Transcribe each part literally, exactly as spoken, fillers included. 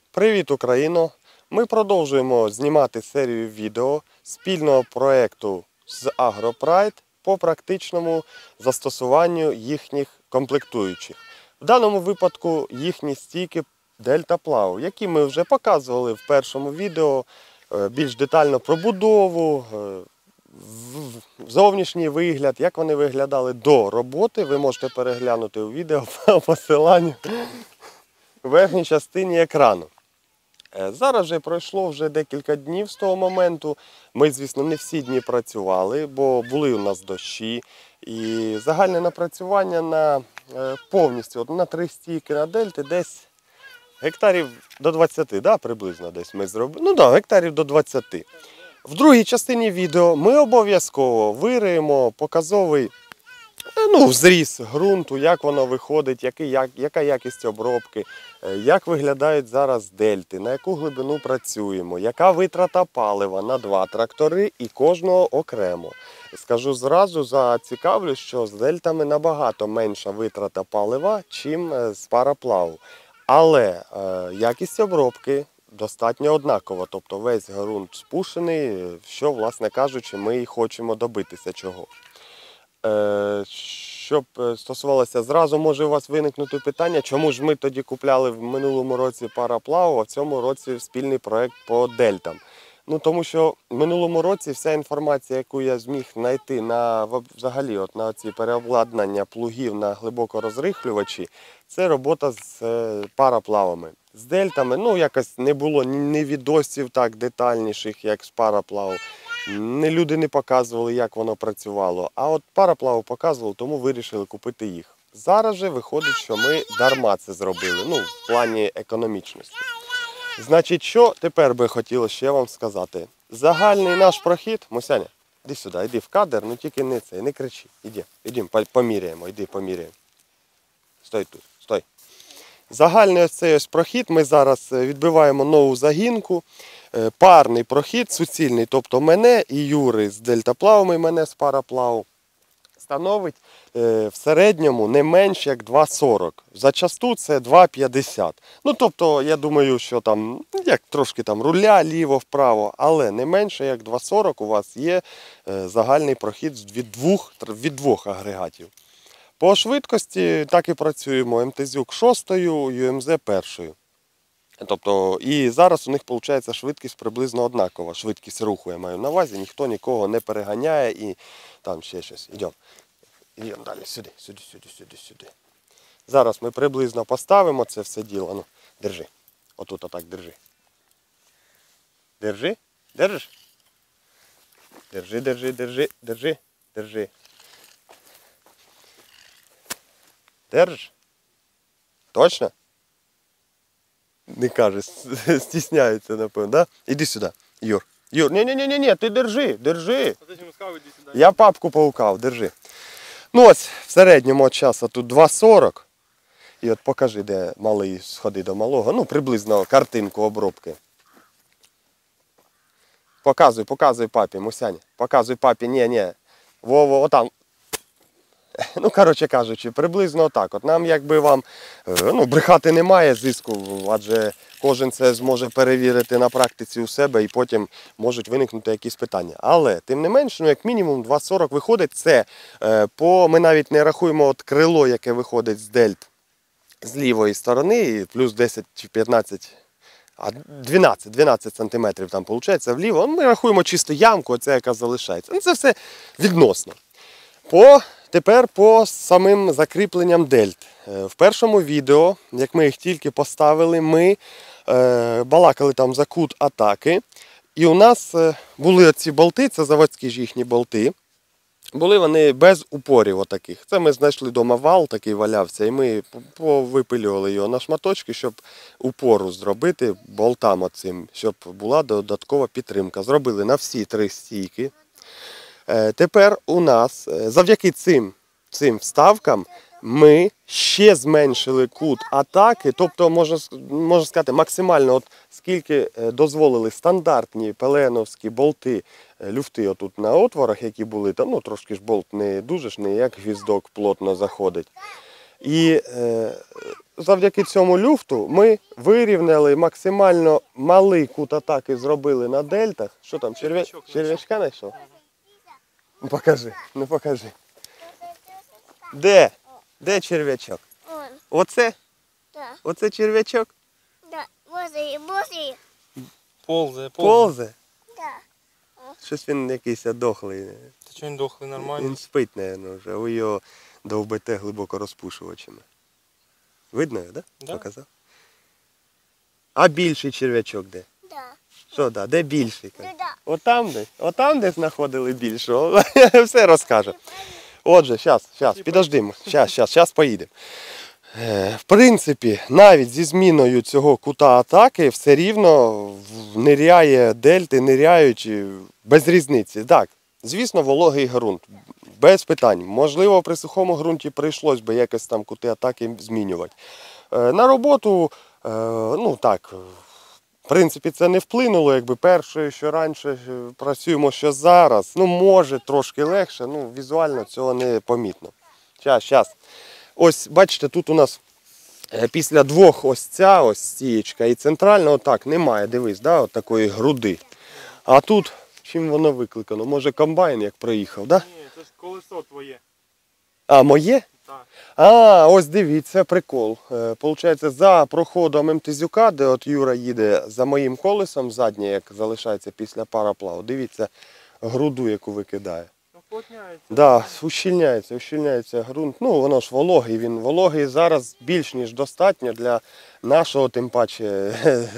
Привіт, Україно! Ми продовжуємо знімати серію відео спільного проєкту з AgroPride по практичному застосуванню їхніх комплектуючих. В даному випадку їхні стійки Delta-Plow, які ми вже показували в першому відео, більш детально про будову, зовнішній вигляд, як вони виглядали до роботи. Ви можете переглянути у відео по посиланню в верхній частині екрану. Зараз вже пройшло вже декілька днів з того моменту. Ми, звісно, не всі дні працювали, бо були у нас дощі. І загальне напрацювання на повністю на три стійки на дельти десь гектарів до двадцяти, да, приблизно десь ми зробили. Ну так, да, гектарів до двадцяти. В другій частині відео ми обов'язково вириємо показовий ну, зріз ґрунту, як воно виходить, який, як, яка якість обробки, як виглядають зараз дельти, на яку глибину працюємо, яка витрата палива на два трактори і кожного окремо. Скажу зразу, зацікавлю, що з дельтами набагато менша витрата палива, чим з параплаву. Але е, якість обробки достатньо однакова, тобто весь ґрунт спушений, що, власне кажучи, ми і хочемо добитися чого. Е, щоб стосувалося, зразу може у вас виникнути питання, чому ж ми тоді купляли в минулому році параплав, а в цьому році спільний проєкт по дельтам. Ну, тому що в минулому році вся інформація, яку я зміг знайти на, взагалі, от на ці переобладнання плугів на глибокорозрихлювачі, це робота з параплавами. З дельтами, ну, якось не було ні відосів так детальніших, як з параплаву. Не люди не показували, як воно працювало, а от параплаву показували, тому вирішили купити їх. Зараз же виходить, що ми дарма це зробили, ну, в плані економічності. Значить, що тепер би хотілося ще вам сказати? Загальний наш прохід, Мусяня, іди сюди, іди в кадр, ну тільки не це, не кричи, іди, іди, поміряємо, іди поміряємо. Стой тут, стой. Загальний ось цей ось прохід, ми зараз відбиваємо нову загінку. Парний прохід, суцільний, тобто мене і Юри з дельтаплавом і мене з параплаву, становить в середньому не менш як два сорок. Зачасту це два п'ятдесят. Ну, тобто, я думаю, що там, як трошки там руля ліво-вправо, але не менше як два сорок у вас є загальний прохід від двох, від двох агрегатів. По швидкості так і працюємо ем те зюк шостою, ю ем зет першою. Тобто, і зараз у них, виходить, швидкість приблизно однакова. Швидкість руху я маю на увазі, ніхто нікого не переганяє і там ще щось. Йдемо. Йдемо далі, сюди, сюди, сюди, сюди, сюди. Зараз ми приблизно поставимо це все діло. Ну, держи. Отут отак держи. Держи. Держиш? Держи, держи, держи, держи, держи. Держиш? Точно? Не каже, стісняється, напевно, да? Іди сюди, Юр. Юр, ні-ні-ні, ти держи, держи. Я папку паукав, держи. Ну ось, в середньому от часу тут два сорок. І от покажи, де малий, сходи до малого. Ну, приблизно картинку обробки. Показуй, показуй папі, Мусяня. Показуй папі, ні-ні. Во-во, отам. Ну, коротше кажучи, приблизно отак. От нам, якби вам, ну, брехати немає зиску, адже кожен це зможе перевірити на практиці у себе і потім можуть виникнути якісь питання. Але, тим не менш, ну, як мінімум два сорок виходить, це, по, ми навіть не рахуємо от крило, яке виходить з дельт з лівої сторони, і плюс десять чи п'ятнадцять, а дванадцять, дванадцять сантиметрів там виходить вліво. Ми рахуємо чисто ямку, оця, яка залишається. Ну, це все відносно. По Тепер по самим закріпленням дельт. В першому відео, як ми їх тільки поставили, ми е, балакали там за кут атаки. І у нас були оці болти, це заводські ж їхні болти. Були вони без упорів отаких. Це ми знайшли вдома вал, такий валявся, і ми повипилювали його на шматочки, щоб упору зробити болтам оцим, щоб була додаткова підтримка. Зробили на всі три стійки. Тепер у нас, завдяки цим, цим вставкам, ми ще зменшили кут атаки, тобто, можна, можна сказати, максимально, от скільки дозволили стандартні пеленовські болти, люфти отут на отворах, які були, там, ну, трошки ж болт не дуже ж, не як гвіздок плотно заходить. І е, завдяки цьому люфту ми вирівняли максимально малий кут атаки, зробили на дельтах. Що там, черв'я... черв'ячка знайшов? Ну, покажи, ну покажи. Де? Де черв'ячок? Он. Оце? Да. Оце черв'ячок? Да. Возле, возле. Ползе, ползе. Ползе? Да. Щось він якийсь дохлий. Та чого він дохлий, нормально? Він спить, мабуть, вже. Ви його довбите глибоко розпушувачами. Видно його, так? Да? Да. Показав? А більший черв'ячок де? Да. Що, да? Де більший? Да, да. Отам десь? Отам десь знаходили більшого? Все розкажу. Отже, зараз, зараз, підождимо. Зараз, зараз, зараз поїдемо. В принципі, навіть зі зміною цього кута атаки все рівно ниряє дельти, ниряють без різниці. Так, звісно, вологий ґрунт, без питань. Можливо, при сухому ґрунті прийшлось би якось там кути атаки змінювати. На роботу, ну так, в принципі, це не вплинуло, якби перше, що раніше працюємо, що зараз. Ну, може, трошки легше, ну, візуально цього не помітно. Зараз, зараз. Ось, бачите, тут у нас після двох ось ця ось стієчка і центральна, отак, немає, дивись, да, от такої груди. А тут, чим воно викликано? Може комбайн як проїхав, да? Ні, це ж колесо твоє. А, моє? Так. А, ось дивіться, прикол. Е, Получається, за проходом МТЗюка, де от Юра їде за моїм колесом заднє, як залишається після пароплаву, дивіться груду, яку викидає. Уплотняється. Да, ущільняється, ущільняється ґрунт. Ну, воно ж вологий, він вологий зараз більш ніж достатньо для нашого, тим паче,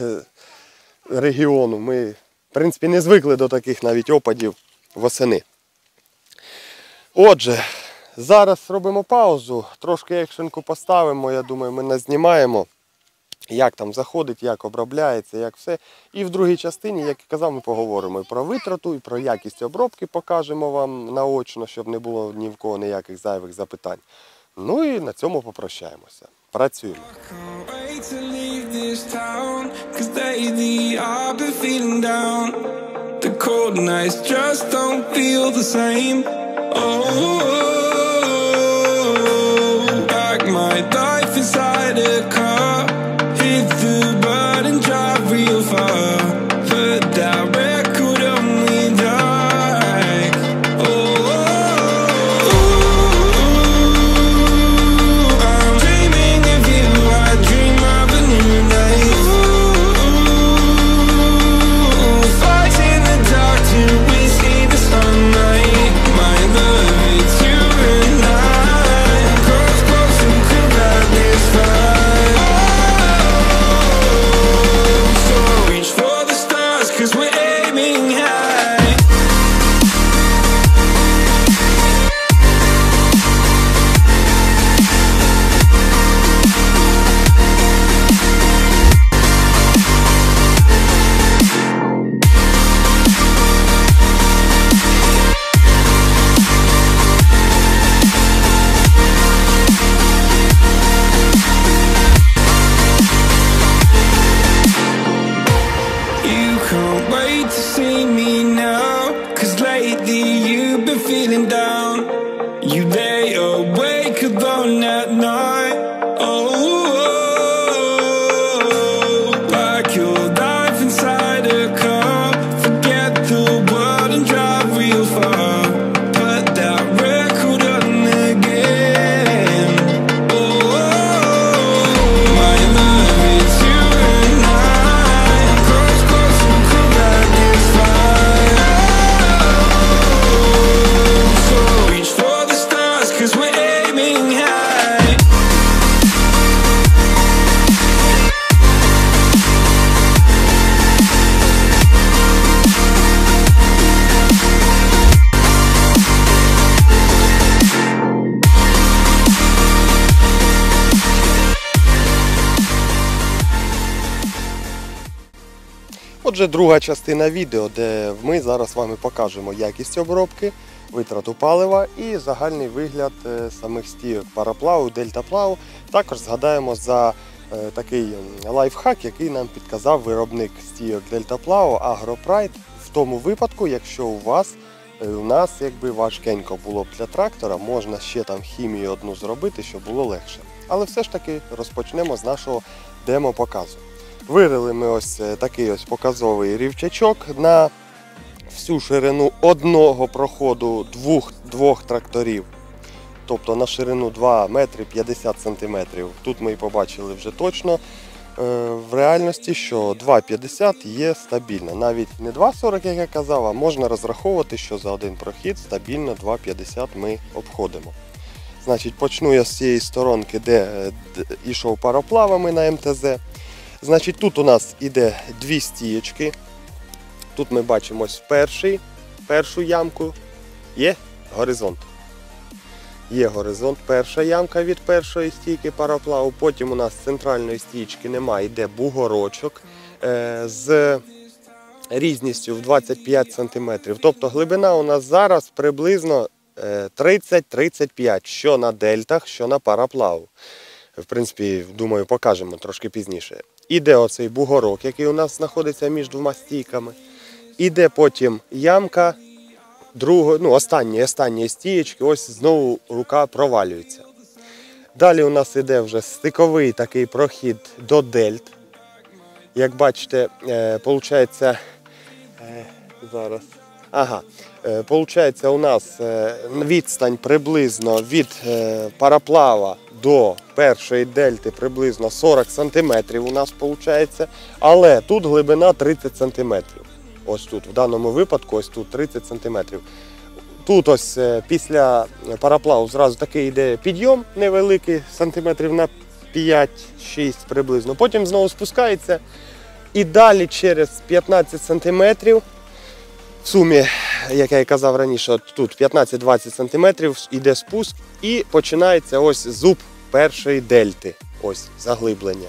регіону. Ми, в принципі, не звикли до таких навіть опадів восени. Отже, зараз робимо паузу, трошки екшенку поставимо, я думаю, ми назнімаємо, як там заходить, як обробляється, як все. І в другій частині, як і казав, ми поговоримо і про витрату, і про якість обробки покажемо вам наочно, щоб не було ні в кого ніяких зайвих запитань. Ну і на цьому попрощаємося. Працюємо. Hit the button, drive real far. Put that record on me, dark. Oh, oh, oh, I'm dreaming of you. I dream of a new night. Ooh, fight in the dark till we see the sunlight. My love, it's you and I. Close, close and cool like this fire. Cause we're aiming high. Can't wait to see me now. Cause lately you've been feeling down. You lay awake alone at night. Oh, like your life inside a car. Forget the world and drive real far. Put that record on again. Oh, my love, it's you and I. Close, close and cool like this fire. So reach for the stars, cause we're aiming high. Отже, друга частина відео, де ми зараз з вами покажемо якість обробки, витрату палива і загальний вигляд самих стійок пароплаву, дельтаплаву. Також згадаємо за такий лайфхак, який нам підказав виробник стійок дельтаплаву Агропрайд в тому випадку, якщо у вас, у нас якби важкенько було б для трактора, можна ще там хімію одну зробити, щоб було легше. Але все ж таки розпочнемо з нашого демо-показу. Вирили ми ось такий ось показовий рівчачок на всю ширину одного проходу двох, двох тракторів. Тобто на ширину два метри п'ятдесят сантиметрів. Тут ми і побачили вже точно в реальності, що два п'ятдесят є стабільно. Навіть не два сорок, як я казав, а можна розраховувати, що за один прохід стабільно два п'ятдесят ми обходимо. Значить, почну я з цієї сторонки, де йшов пароплавами на ем те зет. Значить, тут у нас іде дві стієчки. Тут ми бачимо ось перший, першу ямку. Є горизонт. Є горизонт, перша ямка від першої стійки пароплаву. Потім у нас центральної стійки немає, йде бугорочок е, з різністю в двадцять п'ять сантиметрів. Тобто глибина у нас зараз приблизно тридцять тридцять п'ять, що на дельтах, що на пароплаву. В принципі, думаю, покажемо трошки пізніше. Іде оцей бугорок, який у нас знаходиться між двома стійками. Іде потім ямка, другої, ну, останні, останні стієчки, ось знову рука провалюється. Далі у нас іде вже стиковий такий прохід до дельт. Як бачите, е, виходить, е, зараз, ага, е, виходить, у нас е, відстань приблизно від е, пароплава до першої дельти приблизно сорок сантиметрів у нас виходить, але тут глибина тридцять сантиметрів. Ось тут, в даному випадку, ось тут тридцять сантиметрів. Тут ось після пароплаву зразу такий йде підйом невеликий, сантиметрів на п'ять-шість приблизно. Потім знову спускається і далі через п'ятнадцять сантиметрів, в сумі, як я і казав раніше, тут п'ятнадцять-двадцять сантиметрів йде спуск і починається ось зуб першої дельти, ось заглиблення.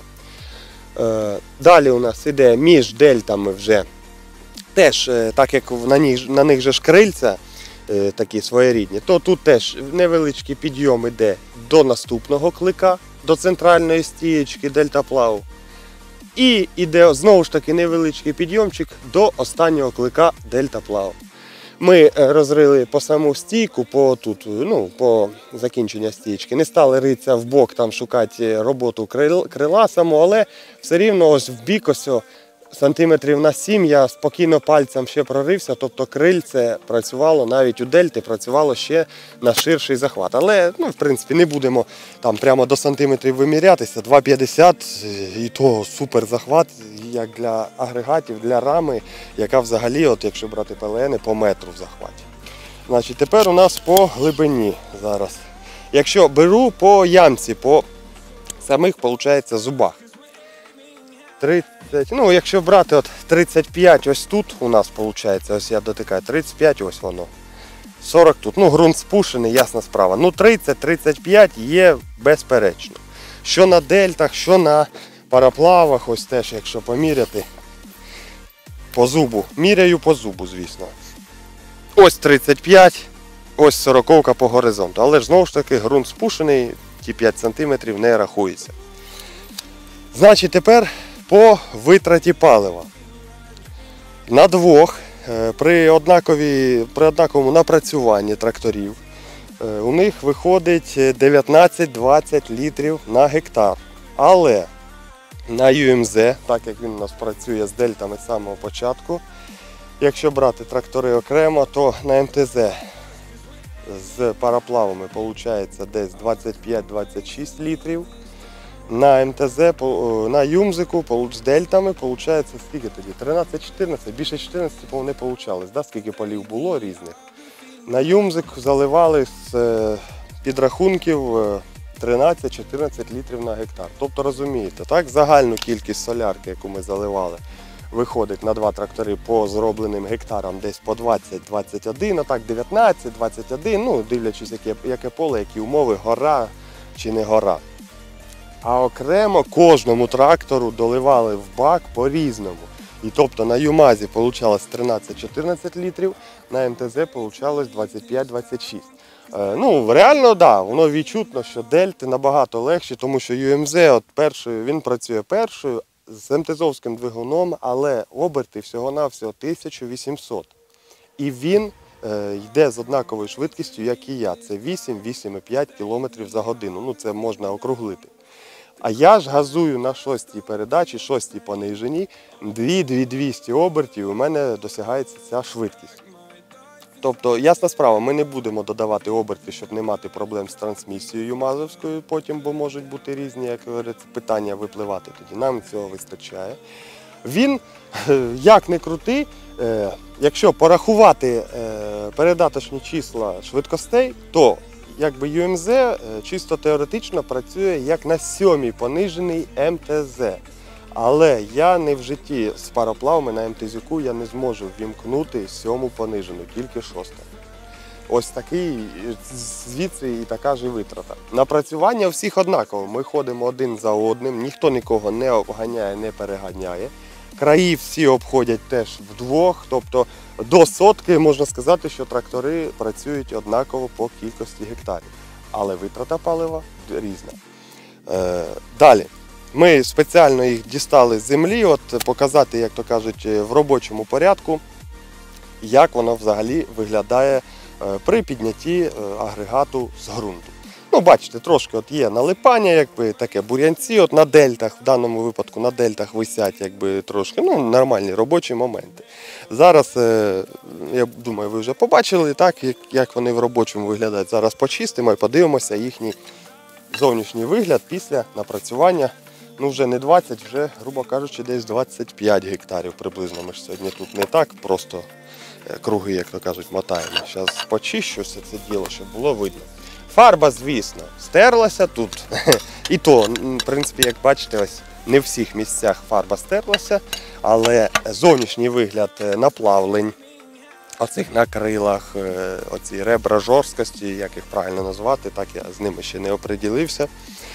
Далі у нас йде між дельтами вже теж, так як на них, на них же ж крильця такі своєрідні, то тут теж невеличкий підйом йде до наступного клика, до центральної стієчки дельтаплаву. І йде знову ж таки невеличкий підйомчик до останнього клика дельтаплаву. Ми розрили по саму стійку, по, тут, ну, по закінчення стійки. Не стали ритися в бок, там шукати роботу крила саму, але все рівно ось в бік ось сантиметрів на сім я спокійно пальцем ще прорився, тобто крильце працювало, навіть у дельти працювало ще на ширший захват. Але, ну, в принципі, не будемо там прямо до сантиметрів вимірятися. два п'ятдесят і то супер захват, як для агрегатів, для рами, яка взагалі, от якщо брати ПЛН, по метру в захваті. Значить, тепер у нас по глибині зараз. Якщо беру по ямці, по самих, виходить, зубах. тридцять, ну, якщо брати от тридцять п'ять ось тут у нас виходить, ось я дотикаю, тридцять п'ять ось воно, сорок тут, ну, ґрунт спушений, ясна справа. Ну, тридцять тридцять п'ять є безперечно. Що на дельтах, що на пароплавах, ось теж, якщо поміряти, по зубу, міряю по зубу, звісно. Ось тридцять п'ять, ось сороковка по горизонту, але ж знову ж таки ґрунт спушений, ті п'ять сантиметрів не рахується. Значить, тепер по витраті палива. На двох, при, однакові, при однаковому напрацюванні тракторів, у них виходить дев'ятнадцять-двадцять літрів на гектар. Але на ю ем зет, так як він у нас працює з дельтами з самого початку, якщо брати трактори окремо, то на ем те зет з пароплавами виходить десь двадцять п'ять - двадцять шість літрів. На ем те зет, на Юмзику з дельтами виходить скільки тоді? тринадцять-чотирнадцять, більше чотирнадцять не вийшло, да? Скільки полів було різних. На Юмзик заливали з підрахунків тринадцять-чотирнадцять літрів на гектар. Тобто, розумієте, так, загальну кількість солярки, яку ми заливали, виходить на два трактори по зробленим гектарам десь по двадцять - двадцять один, а так дев'ятнадцять - двадцять один, ну, дивлячись, яке, яке поле, які умови, гора чи не гора. А окремо кожному трактору доливали в бак по-різному. І тобто на Юмазі вийшло тринадцять-чотирнадцять літрів, на ем те зет вийшло двадцять п'ять - двадцять шість. Е, ну, реально, так, да, воно відчутно, що дельти набагато легші, тому що ю ем зет от першою, він працює першою з ем те зовським двигуном, але оберти всього-навсього тисяча вісімсот. І він е, йде з однаковою швидкістю, як і я. Це вісім-вісім і п'ять кілометрів за годину. Ну, це можна округлити. А я ж газую на шостій передачі, шостій пониженій, дві-дві двісті обертів, у мене досягається ця швидкість. Тобто, ясна справа, ми не будемо додавати оберти, щоб не мати проблем з трансмісією мазовською потім, бо можуть бути різні, як говориться, питання випливати тоді. Нам цього вистачає. Він, як не крути, якщо порахувати передаточні числа швидкостей, то якби ю ем зет чисто теоретично працює як на сьомій понижений ем те зет. Але я не в житті з пароплавами на ем те зет-ку я не зможу ввімкнути сьому понижену, тільки шоста. Ось такий, звідси і така ж і витрата. Напрацювання у всіх однаково. Ми ходимо один за одним, ніхто нікого не обганяє, не переганяє. Краї всі обходять теж вдвох, тобто до сотки можна сказати, що трактори працюють однаково по кількості гектарів. Але витрата палива різна. Е, далі. Ми спеціально їх дістали з землі, от показати, як то кажуть, в робочому порядку, як воно взагалі виглядає при піднятті агрегату з ґрунту. Ну, бачите, трошки от є налипання, якби таке бур'янці, от на дельтах, в даному випадку на дельтах висять якби трошки, ну, нормальні робочі моменти. Зараз, я думаю, ви вже побачили, так, як вони в робочому виглядають. Зараз почистимо і подивимося їхній зовнішній вигляд після напрацювання. Ну, вже не двадцять, вже, грубо кажучи, десь двадцять п'ять гектарів приблизно. Ми ж сьогодні тут не так просто круги, як то кажуть, мотаємо. Зараз почищу все це діло, щоб було видно. Фарба, звісно, стерлася тут. І то, в принципі, як бачите, ось не в всіх місцях фарба стерлася, але зовнішній вигляд наплавлень, оцих на крилах, оці ребра жорсткості, як їх правильно назвати, так я з ними ще не оприділився.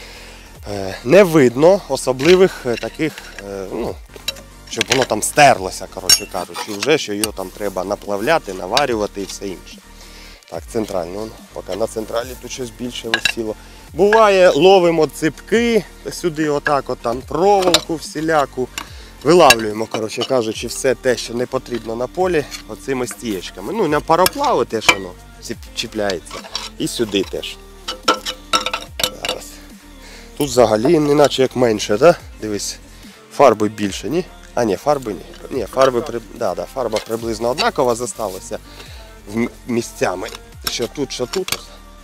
Не видно особливих таких, ну, щоб воно там стерлося, коротше кажучи, вже, що його там треба наплавляти, наварювати і все інше. Так, центрально, поки на централі тут щось більше висіло. Буває, ловимо ципки сюди, отак, от там проволоку всіляку. Вилавлюємо, коротше кажучи, все те, що не потрібно на полі, оцими стієчками. Ну, на пароплави теж воно чіпляється. І сюди теж. Зараз. Тут взагалі неначе як менше, так? Дивись, фарби більше, ні? А ні, фарби ні. Ні, фарби, да, да, фарба приблизно однакова залишилася місцями. Що тут, що тут.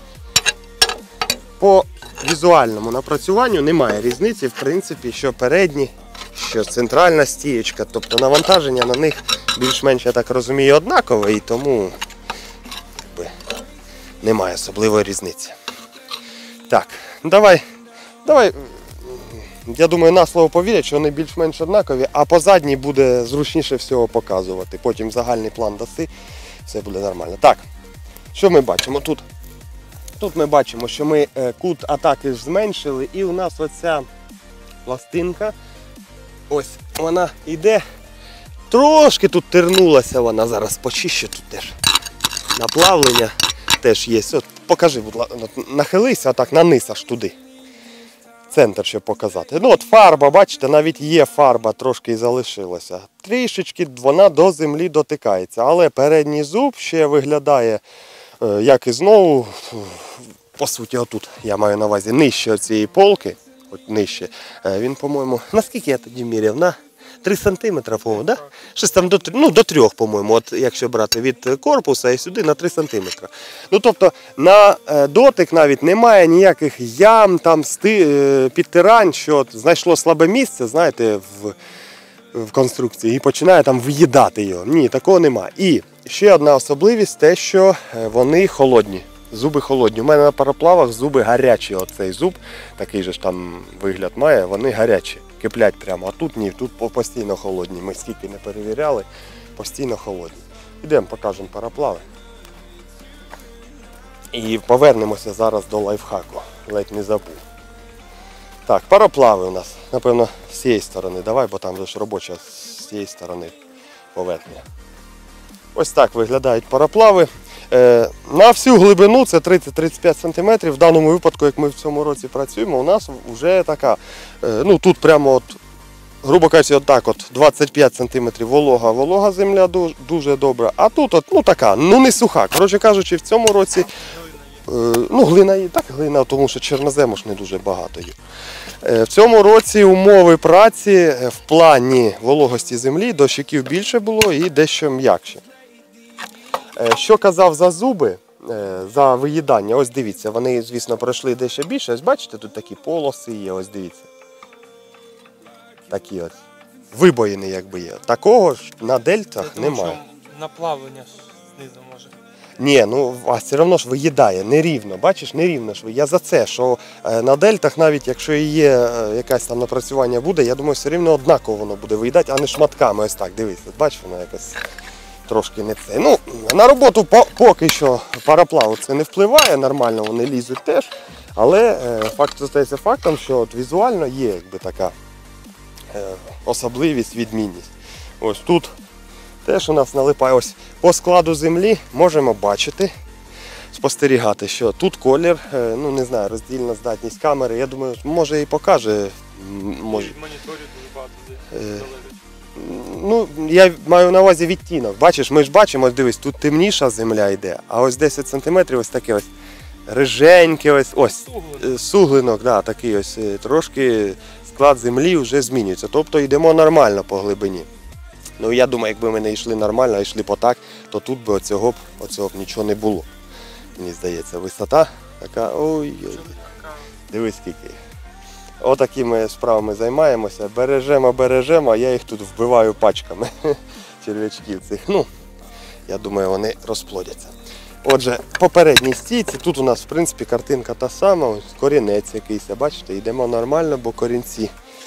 По візуальному напрацюванню немає різниці, в принципі, що передні, що центральна стієчка. Тобто навантаження на них більш-менш, я так розумію, однакове, і тому якби, немає особливої різниці. Так, давай, давай, я думаю, на слово повірять, що вони більш-менш однакові, а по задній буде зручніше всього показувати. Потім загальний план даси, все буде нормально. Так, що ми бачимо тут? Тут ми бачимо, що ми кут атаки зменшили, і у нас оця пластинка, ось вона йде, трошки тут тернулася вона, зараз почищу, тут теж наплавлення теж є. От, покажи, будь ласка, нахилися отак на низ аж туди. Центр, щоб показати. Ну от фарба, бачите, навіть є фарба, трошки і залишилася. Трішечки вона до землі дотикається, але передній зуб ще виглядає, як і знову, по суті, отут, я маю на увазі, нижче цієї полки, от нижче, він, по-моєму, наскільки я тоді міряв, на три сантиметри, по-моєму, да? Щось там до, ну, до трьох, по-моєму, от якщо брати від корпуса і сюди на три сантиметри. Ну, тобто, на дотик навіть немає ніяких ям, там, сти, підтирань, що от, знайшло слабе місце, знаєте, в, в конструкції і починає там в'їдати його. Ні, такого немає. І ще одна особливість, те, що вони холодні. Зуби холодні. У мене на пароплавах зуби гарячі. Оцей зуб, такий же ж там вигляд має, вони гарячі. Киплять прямо. А тут ні, тут постійно холодні. Ми скільки не перевіряли, постійно холодні. Йдемо, покажемо пароплави. І повернемося зараз до лайфхаку. Ледь не забув. Так, пароплави у нас, напевно, з цієї сторони. Давай, бо там вже ж робоча з цієї сторони поверхня. Ось так виглядають пароплави. На всю глибину, це тридцять-тридцять п'ять сантиметрів, в даному випадку, як ми в цьому році працюємо, у нас вже така, ну тут прямо от грубо кажучи, отак от двадцять п'ять сантиметрів волога, волога земля дуже, дуже добра. А тут от, ну така, ну не суха. Коротше кажучи, в цьому році, е, ну глина є, так глина, тому що чорнозему ж не дуже багато є. Е, в цьому році умови праці в плані вологості землі, дощиків більше було і дещо м'якше. Е, що казав за зуби, е, за виїдання, ось дивіться, вони, звісно, пройшли дещо більше. Ось бачите, тут такі полоси є, ось дивіться. Такі от вибоїни якби є. Такого ж на дельтах Тому немає. що наплавлення ж знизу може. Ні, ну а все одно ж виїдає, нерівно. Бачиш, нерівно ж. Я за це, що е, на дельтах, навіть якщо і є е, якесь там напрацювання буде, я думаю, все рівно однаково воно буде виїдати, а не шматками. Ось так, дивись, от бачиш, воно якось трошки не це. Ну, на роботу по, поки що пароплаву це не впливає, нормально вони лізуть теж. Але е, факт залишається фактом, що от візуально є якби така е, особливість, відмінність. Ось тут теж у нас налипає. Ось по складу землі можемо бачити, спостерігати, що тут колір, е, ну не знаю, роздільна здатність камери, я думаю, може і покаже. м, Може. І в моніторі дуже багато Е, залежить. Ну, я маю на увазі відтінок. Бачиш, ми ж бачимо, ось дивись, тут темніша земля йде, а ось десять сантиметрів ось таке ось риженьке, ось, ось Суглинок. е, суглинок, да, такий ось, е, трошки склад землі вже змінюється. Тобто йдемо нормально по глибині. Ну я думаю, якби ми не йшли нормально, а йшли по так, то тут би оцього б, оцього б нічого не було. Мені здається, висота така, ой, ой. Дивись скільки. Отакими справами займаємося. Бережемо, бережемо, а я їх тут вбиваю пачками черв'ячків цих. Ну, я думаю, вони розплодяться. Отже, попередній стійці, тут у нас в принципі картинка та сама, ось корінець якийсь, бачите, йдемо нормально, бо корінці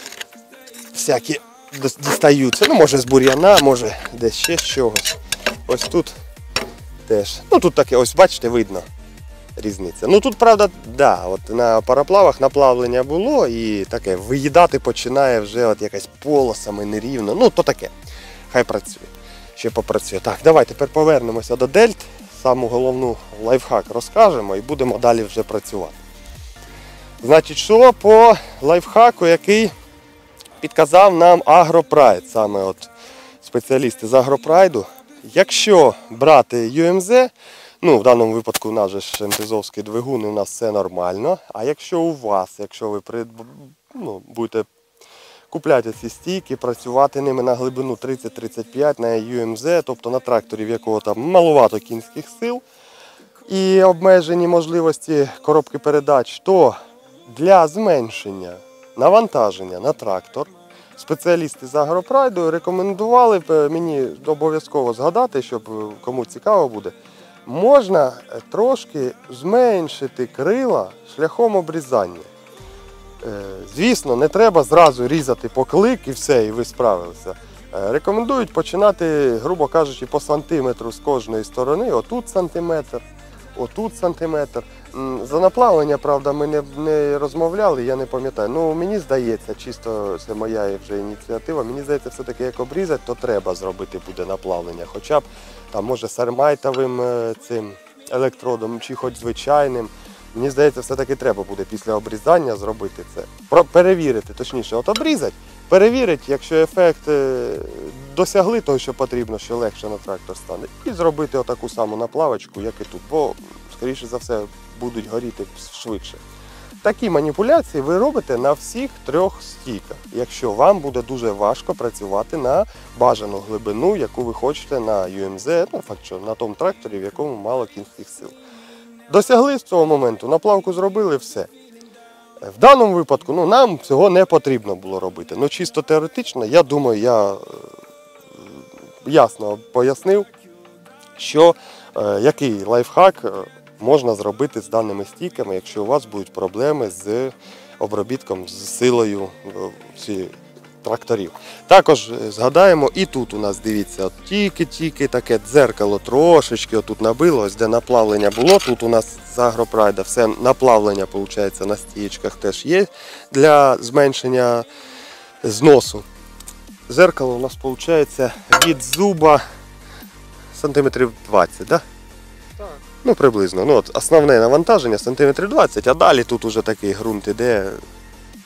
всякі дістаються. Ну, може з бур'яна, може десь ще з чогось. Ось тут теж. Ну тут таке, ось бачите, видно різниця. Ну тут, правда, да, от на пароплавах наплавлення було і таке виїдати починає вже от якась полосами нерівно. Ну то таке. Хай працює. Ще попрацює. Так, давай тепер повернемося до дельт. Саму головну лайфхак розкажемо і будемо далі вже працювати. Значить, що по лайфхаку, який підказав нам Агропрайд, саме от спеціалісти з Агропрайду. Якщо брати ю ем зет, ну в даному випадку у нас же ж ентезовський двигун, і у нас все нормально. А якщо у вас, якщо ви придб... ну, будете купляти ці стійки, працювати ними на глибину тридцять тридцять п'ять на ю ем зет, тобто на тракторі, в якого там малувато кінських сил і обмежені можливості коробки передач, то для зменшення навантаження на трактор спеціалісти з Агропрайду рекомендували б мені обов'язково згадати, щоб кому цікаво буде, можна трошки зменшити крила шляхом обрізання. Звісно, не треба зразу різати по клик і все, і ви справилися. Рекомендують починати, грубо кажучи, по сантиметру з кожної сторони, отут сантиметр, отут сантиметр. За наплавлення, правда, ми не, не розмовляли, я не пам'ятаю. Ну, мені здається, чисто це моя вже ініціатива, мені здається, все-таки як обрізати, то треба зробити буде наплавлення. Хоча б, там, може, сармайтовим цим електродом, чи хоч звичайним. Мені здається, все-таки треба буде після обрізання зробити це. Про, перевірити, точніше, от обрізати, перевірити, якщо ефект досягли того, що потрібно, що легше на трактор стане, і зробити отаку саму наплавочку, як і тут, бо, скоріше за все, будуть горіти швидше. Такі маніпуляції ви робите на всіх трьох стійках, якщо вам буде дуже важко працювати на бажану глибину, яку ви хочете на ю ем зет, ну, факт, що на тому тракторі, в якому мало кінських сил. Досягли з цього моменту, наплавку зробили, все. В даному випадку ну, нам цього не потрібно було робити. Ну, чисто теоретично, я думаю, я е, ясно пояснив, що е, який лайфхак е, можна зробити з даними стійками, якщо у вас будуть проблеми з обробітком, з силою е, тракторів. Також згадаємо, і тут у нас, дивіться, тільки-тільки таке дзеркало трошечки отут набило, ось де наплавлення було, тут у нас з Агропрайда все наплавлення, виходить, на стієчках теж є для зменшення зносу. Зеркало у нас, виходить, від зуба сантиметрів двадцять, так? Так. Ну, приблизно. Ну, от основне навантаження сантиметрів двадцять, а далі тут уже такий ґрунт іде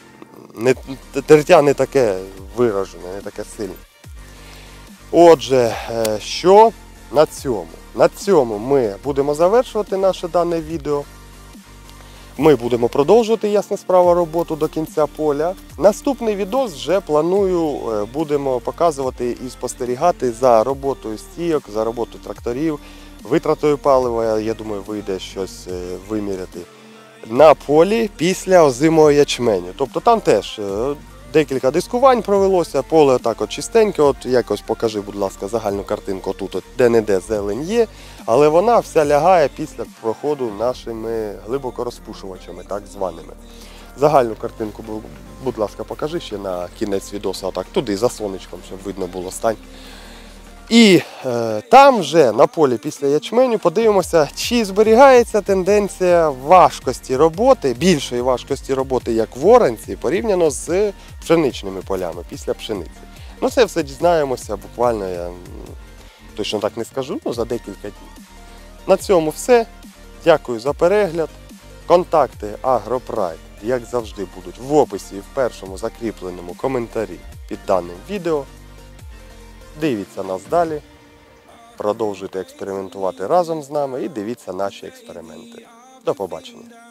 не, тертя не таке виражене, не таке сильне. Отже, е, що на цьому? На цьому ми будемо завершувати наше дане відео. Ми будемо продовжувати, ясна справа, роботу до кінця поля. Наступний відос вже планую, е, будемо показувати і спостерігати за роботою стійок, за роботою тракторів, витратою палива, я думаю, вийде щось е, виміряти, на полі після озимого ячменю. Тобто там теж е, декілька дискувань провелося, поле отак от чистеньке, от якось покажи, будь ласка, загальну картинку тут, от де-не-де зелень є, але вона вся лягає після проходу нашими глибокорозпушувачами, так званими. Загальну картинку, будь ласка, покажи ще на кінець відоса, отак туди, за сонечком, щоб видно було, стань. І е, там вже на полі після ячменю подивимося, чи зберігається тенденція важкості роботи, більшої важкості роботи, як в оранці, порівняно з пшеничними полями після пшениці. Ну це все дізнаємося буквально, я м, точно так не скажу, ну за декілька днів. На цьому все. Дякую за перегляд. Контакти Агропрайд, як завжди, будуть в описі і в першому закріпленому коментарі під даним відео. Дивіться нас далі, продовжуйте експериментувати разом з нами і дивіться наші експерименти. До побачення!